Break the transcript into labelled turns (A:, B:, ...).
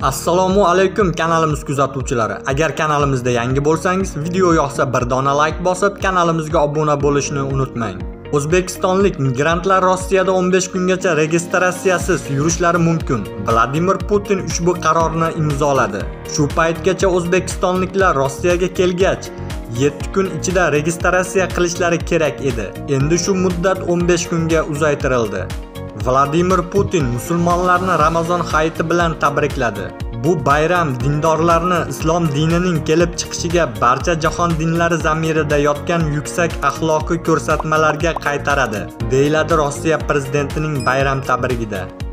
A: Assalomu alaykum kanalimiz kuzatuvchilari. Agar kanalimizda yangi bo'lsangiz, video yoqsa bir dona like bosib, kanalimizga obuna bo'lishni unutmang. O'zbekistonlik migrantlar Rossiyada 15 kungacha registratsiyasiz yurishlari mumkin. Vladimir Putin ushbu qarorni imzoladi. Shu paytgacha o'zbekistonliklar Rossiyaga kelgach 7 kun ichida registratsiya qilishlari kerak edi. Endi shu muddat 15 kunga uzaytirildi. Vladimir Putin musulmonlarni Ramazon hayiti bilan tabrikladi. Bu bayram dindorlarni islom dinining kelib chiqishiga, barcha jahon dinlari zamirida yotgan yuksak axloqiy ko'rsatmalarga qaytaradi, deyiladi Rossiya prezidentining bayram tabrigida.